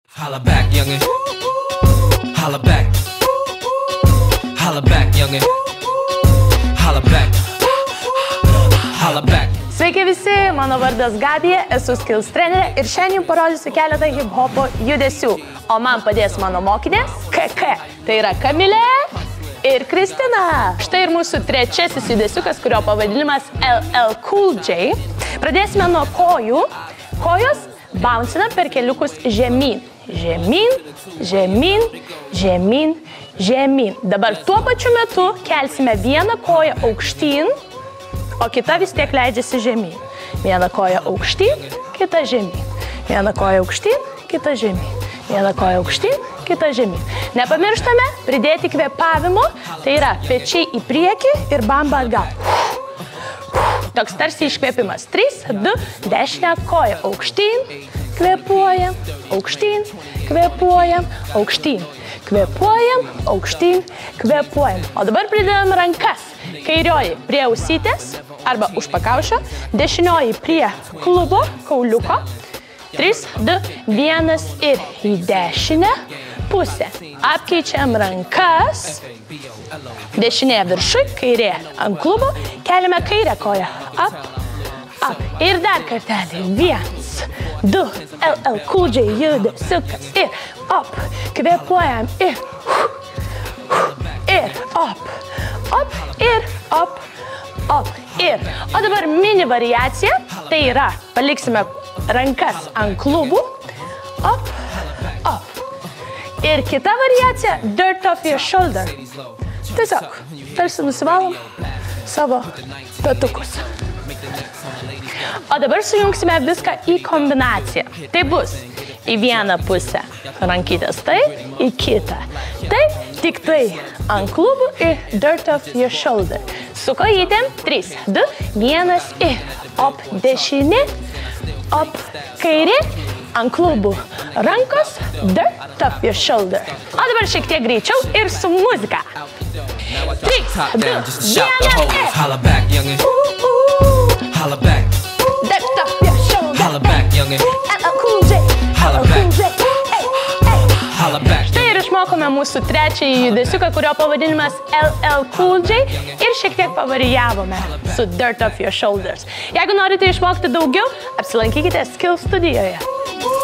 Holla back, youngin. Holla back. Holla back, youngin. Holla back. Holla back. Sveiki visi, mano vardas Gabija, esu skills trenerė ir šiandien parodysiu keletą hip-hopo judesių. O man padės mano mokinės KK, tai yra Kamilė ir Kristina. Štai ir mūsų trečiasis judesiukas, kurio pavadinimas LL Cool J. Pradėsime nuo kojų. Kojos bouncinam per keliukus žemyn. Žemyn, žemyn, žemyn, žemyn. Dabar tuo pačiu metu kelsime vieną koją aukštyn, o kita vis tiek leidžiasi žemyn. Viena koja aukštyn, kita žemyn. Viena koja aukštyn, kita žemyn. Viena koja aukštyn, kita žemyn. Nepamirštame pridėti kvėpavimo, tai yra pečiai į priekį ir bamba atgal. Toks tarsi iškvėpimas. 3, 2, dešinę koją aukštyn, kvėpuojam, aukštyn, kvėpuojam, aukštyn, kvėpuojam, aukštyn, kvėpuojam. O dabar pridedam rankas. Kairioji prie ausytės arba už pakaušio, dešinioji prie klubo, kauliuko. 3, 2, 1 ir į dešinę pusę. Apkeičiam rankas. Dešinė viršui, kairė ant klubo. Keliame kairę koją. Up, up. Ir dar kartelį. 1, 2, LL Cool J judesiukas. Ir up. Kvėpuojam. Ir up. Up ir up, up ir. O dabar mini variacija, tai yra, paliksime rankas ant klubų, up, up. Ir kita variacija, dirt off your shoulder. Tiesiog, tarsi nusivalom savo petukus. O dabar sujungsime viską į kombinaciją. Tai bus į vieną pusę rankytės taip, į kitą taip, tik tai ant klubų ir dirt off your shoulder. Su kojytėm 3, 2, 1 ir op dešinė, op kairė, ant klubų rankos, dirt off your shoulder. O dabar šiek tiek greičiau ir su muzika. 3, 2, 1 ir Holla back, youngin. Holla back. dirt off your shoulder. Holla back, youngin. LL Cool J. Holla back. Holla back. Štai ir išmokome mūsų trečiąjį judesiuką, kurio pavadinimas LL Cool J ir šiek tiek pavarijavome su dirt off your shoulders. Jeigu norite išmokti daugiau, apsilankykite Skills studijoje.